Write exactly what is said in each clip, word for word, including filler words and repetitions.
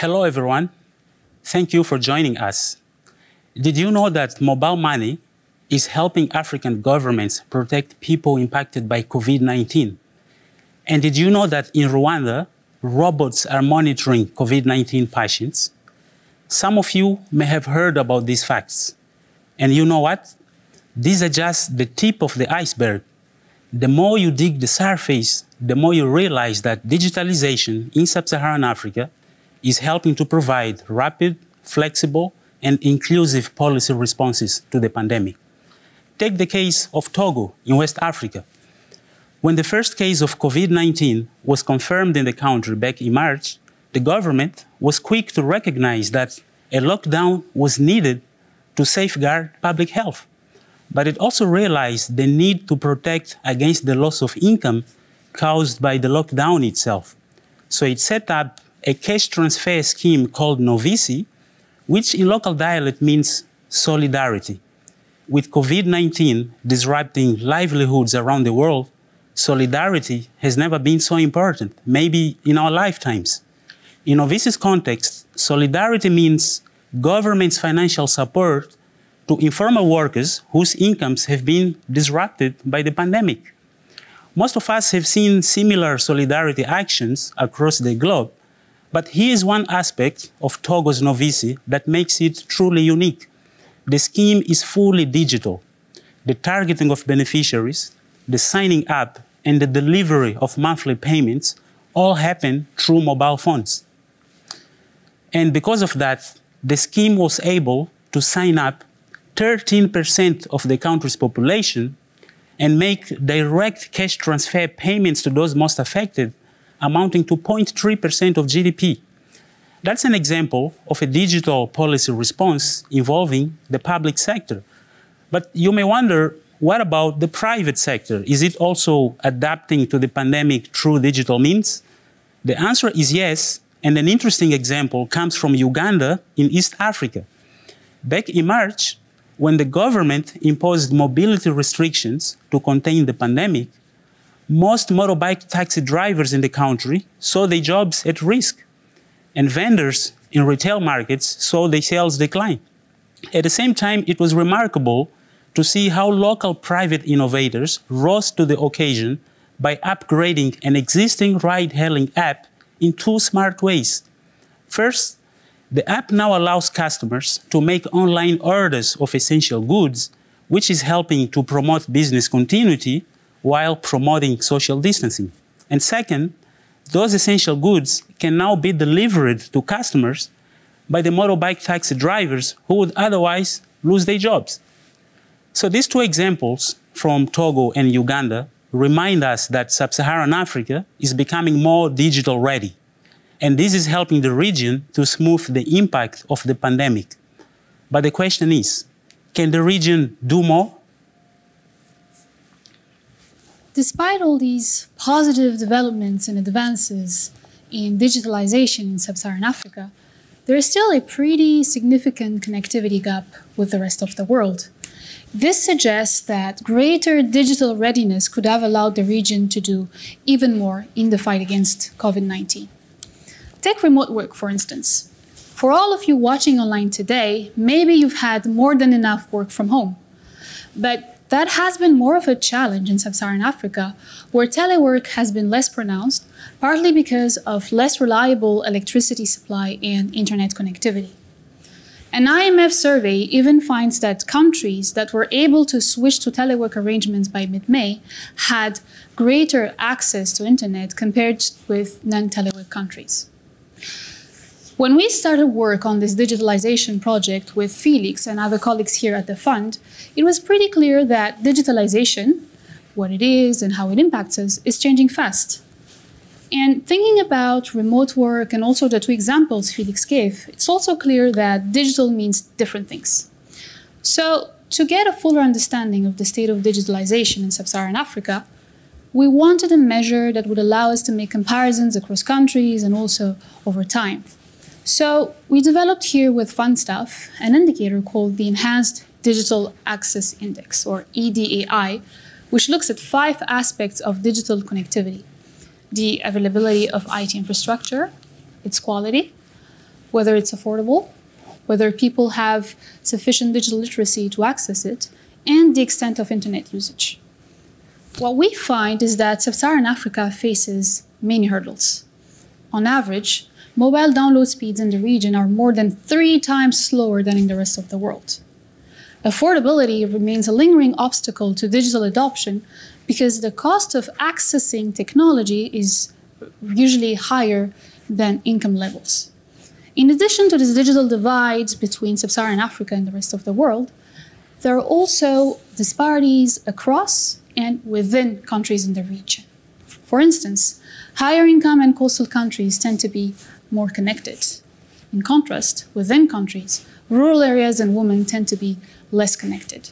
Hello, everyone. Thank you for joining us. Did you know that mobile money is helping African governments protect people impacted by COVID nineteen? And did you know that in Rwanda, robots are monitoring COVID nineteen patients? Some of you may have heard about these facts. And you know what? These are just the tip of the iceberg. The more you dig the surface, the more you realize that digitalization in Sub-Saharan Africa is helping to provide rapid, flexible, and inclusive policy responses to the pandemic. Take the case of Togo in West Africa. When the first case of COVID nineteen was confirmed in the country back in March, the government was quick to recognize that a lockdown was needed to safeguard public health. But it also realized the need to protect against the loss of income caused by the lockdown itself. So it set up a cash transfer scheme called Novisi, which in local dialect means solidarity. With COVID nineteen disrupting livelihoods around the world, solidarity has never been so important, maybe in our lifetimes. In Novisi's context, solidarity means government's financial support to informal workers whose incomes have been disrupted by the pandemic. Most of us have seen similar solidarity actions across the globe, but here's one aspect of Togo's Novisi that makes it truly unique. The scheme is fully digital. The targeting of beneficiaries, the signing up, and the delivery of monthly payments all happen through mobile phones. And because of that, the scheme was able to sign up thirteen percent of the country's population and make direct cash transfer payments to those most affected, amounting to zero point three percent of G D P. That's an example of a digital policy response involving the public sector. But you may wonder, what about the private sector? Is it also adapting to the pandemic through digital means? The answer is yes, and an interesting example comes from Uganda in East Africa. Back in March, when the government imposed mobility restrictions to contain the pandemic, most motorbike taxi drivers in the country saw their jobs at risk, and vendors in retail markets saw their sales decline. At the same time, it was remarkable to see how local private innovators rose to the occasion by upgrading an existing ride-hailing app in two smart ways. First, the app now allows customers to make online orders of essential goods, which is helping to promote business continuity while promoting social distancing. And second, those essential goods can now be delivered to customers by the motorbike taxi drivers who would otherwise lose their jobs. So these two examples from Togo and Uganda remind us that Sub-Saharan Africa is becoming more digital ready. And this is helping the region to smooth the impact of the pandemic. But the question is, can the region do more? Despite all these positive developments and advances in digitalization in Sub-Saharan Africa, there is still a pretty significant connectivity gap with the rest of the world. This suggests that greater digital readiness could have allowed the region to do even more in the fight against COVID nineteen. Take remote work, for instance. For all of you watching online today, maybe you've had more than enough work from home. But that has been more of a challenge in Sub-Saharan Africa, where telework has been less pronounced, partly because of less reliable electricity supply and internet connectivity. An I M F survey even finds that countries that were able to switch to telework arrangements by mid-May had greater access to internet compared with non-telework countries. When we started work on this digitalization project with Felix and other colleagues here at the fund, it was pretty clear that digitalization, what it is and how it impacts us, is changing fast. And thinking about remote work and also the two examples Felix gave, it's also clear that digital means different things. So to get a fuller understanding of the state of digitalization in Sub-Saharan Africa, we wanted a measure that would allow us to make comparisons across countries and also over time. So we developed here with Fund staff an indicator called the Enhanced Digital Access Index, or E D A I, which looks at five aspects of digital connectivity: the availability of I T infrastructure, its quality, whether it's affordable, whether people have sufficient digital literacy to access it, and the extent of internet usage. What we find is that Sub-Saharan Africa faces many hurdles. On average, mobile download speeds in the region are more than three times slower than in the rest of the world. Affordability remains a lingering obstacle to digital adoption because the cost of accessing technology is usually higher than income levels. In addition to this digital divide between Sub-Saharan Africa and the rest of the world, there are also disparities across and within countries in the region. For instance, higher income and coastal countries tend to be more connected. In contrast, within countries, rural areas and women tend to be less connected.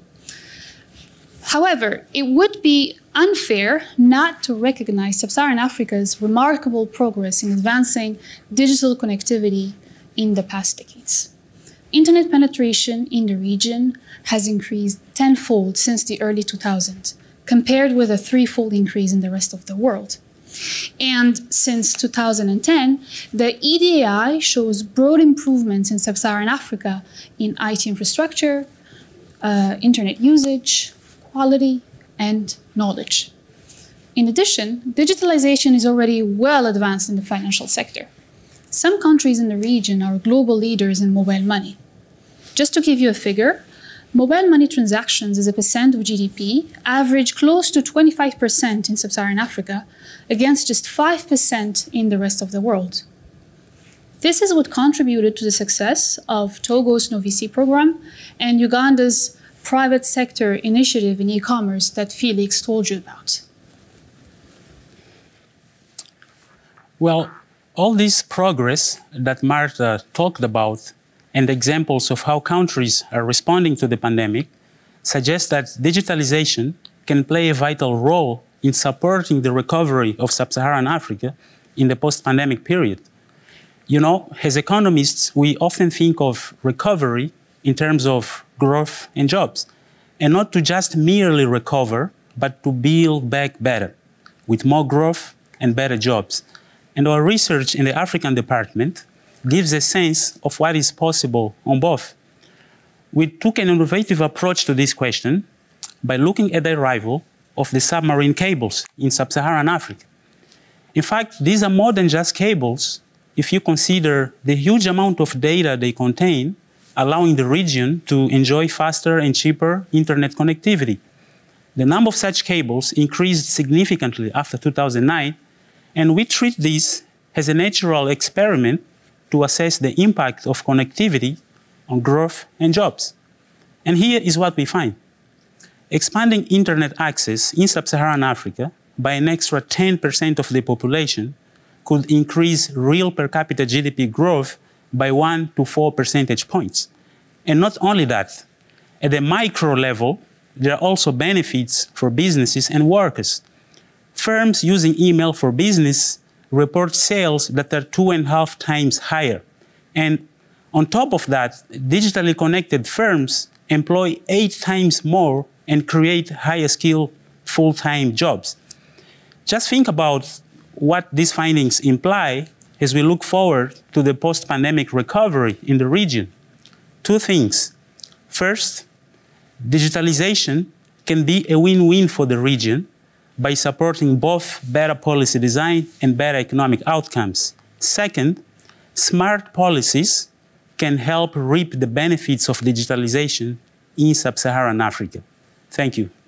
However, it would be unfair not to recognize Sub-Saharan Africa's remarkable progress in advancing digital connectivity in the past decades. Internet penetration in the region has increased tenfold since the early two thousands, compared with a threefold increase in the rest of the world. And since two thousand ten, the E D A I shows broad improvements in Sub-Saharan Africa in I T infrastructure, uh, internet usage, quality, and knowledge. In addition, digitalization is already well advanced in the financial sector. Some countries in the region are global leaders in mobile money. Just to give you a figure, mobile money transactions as a percent of G D P average close to twenty-five percent in Sub-Saharan Africa, against just five percent in the rest of the world. This is what contributed to the success of Togo's N O V C program and Uganda's private sector initiative in e-commerce that Felix told you about. Well, all this progress that Marta talked about and examples of how countries are responding to the pandemic suggest that digitalization can play a vital role in supporting the recovery of Sub-Saharan Africa in the post-pandemic period. You know, as economists, we often think of recovery in terms of growth and jobs, and not to just merely recover, but to build back better, with more growth and better jobs. And our research in the African department gives a sense of what is possible on both. We took an innovative approach to this question by looking at the arrival of the submarine cables in Sub-Saharan Africa. In fact, these are more than just cables if you consider the huge amount of data they contain, allowing the region to enjoy faster and cheaper internet connectivity. The number of such cables increased significantly after two thousand nine, and we treat this as a natural experiment to assess the impact of connectivity on growth and jobs. And here is what we find. Expanding internet access in Sub-Saharan Africa by an extra ten percent of the population could increase real per capita G D P growth by one to four percentage points. And not only that, at the micro level, there are also benefits for businesses and workers. Firms using email for business report sales that are two and a half times higher. And on top of that, digitally connected firms employ eight times more and create higher skill full-time jobs. Just think about what these findings imply as we look forward to the post-pandemic recovery in the region. Two things. First, digitalization can be a win-win for the region by supporting both better policy design and better economic outcomes. Second, smart policies can help reap the benefits of digitalization in Sub-Saharan Africa. Thank you.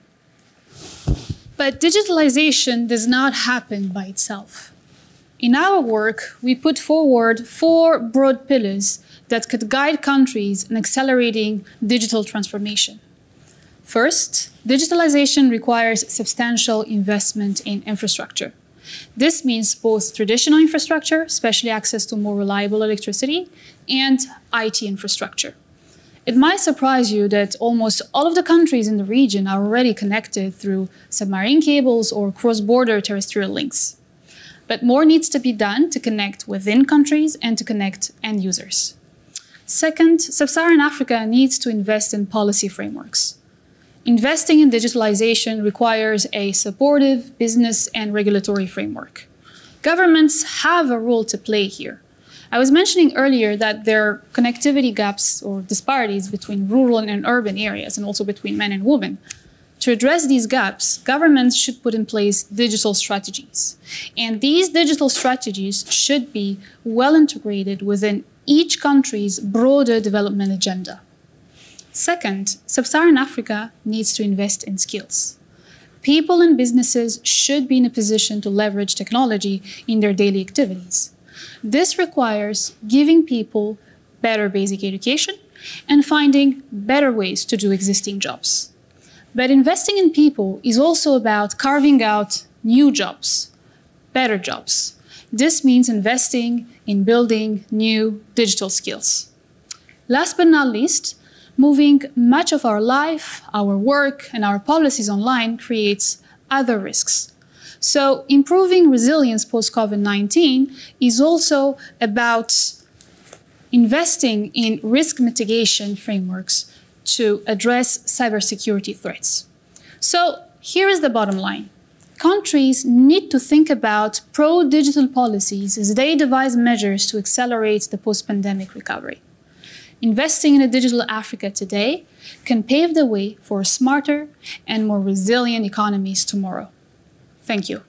But digitalization does not happen by itself. In our work, we put forward four broad pillars that could guide countries in accelerating digital transformation. First, digitalization requires substantial investment in infrastructure. This means both traditional infrastructure, especially access to more reliable electricity, and I T infrastructure. It might surprise you that almost all of the countries in the region are already connected through submarine cables or cross-border terrestrial links. But more needs to be done to connect within countries and to connect end users. Second, Sub-Saharan Africa needs to invest in policy frameworks. Investing in digitalization requires a supportive business and regulatory framework. Governments have a role to play here, I was mentioning earlier that there are connectivity gaps or disparities between rural and urban areas and also between men and women. To address these gaps, governments should put in place digital strategies. And these digital strategies should be well integrated within each country's broader development agenda. Second, Sub-Saharan Africa needs to invest in skills. People and businesses should be in a position to leverage technology in their daily activities. This requires giving people better basic education and finding better ways to do existing jobs. But investing in people is also about carving out new jobs, better jobs. This means investing in building new digital skills. Last but not least, moving much of our life, our work, and our policies online creates other risks. So improving resilience post-COVID nineteen is also about investing in risk mitigation frameworks to address cybersecurity threats. So here is the bottom line. Countries need to think about pro-digital policies as they devise measures to accelerate the post-pandemic recovery. Investing in a digital Africa today can pave the way for smarter and more resilient economies tomorrow. Thank you.